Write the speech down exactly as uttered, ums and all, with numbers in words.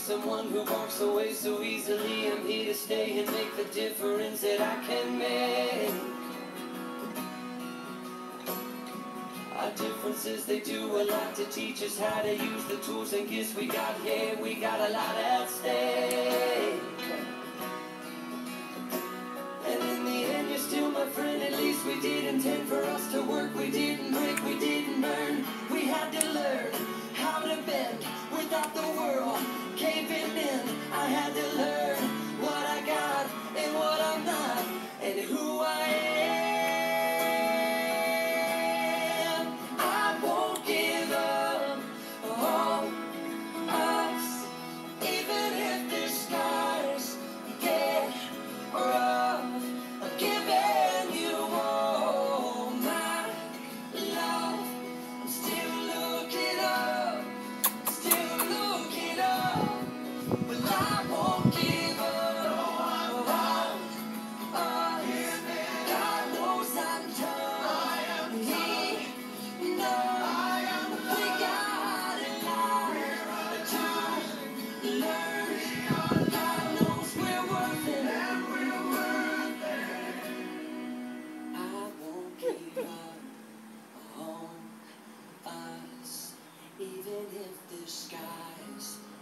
someone who walks away so easily. I'm here to stay and make the difference that I can make. Our differences, they do a lot to teach us how to use the tools and gifts we got here. We got a lot at stake. And in the end, you're still my friend. At least we did intend for us to work. We didn't break, we didn't burn. We had to learn how to bend without the world caving in. I had to learn what I got and what I'm not, and who I am. I won't give up on us, even if the skies get rough. I'm giving you all my love. I'm still looking up, still looking up. Well, I won't give up on us. God knows I'm tough. He knows we got a lot to learn. God knows we're worth it. I won't give up on us, even if the skies